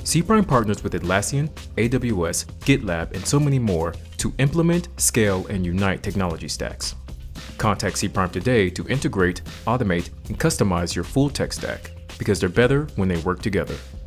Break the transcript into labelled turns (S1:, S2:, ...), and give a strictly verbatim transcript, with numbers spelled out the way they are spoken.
S1: Cprime partners with Atlassian, A W S, GitLab, and so many more to implement, scale, and unite technology stacks. Contact Cprime today to integrate, automate, and customize your full tech stack, because they're better when they work together.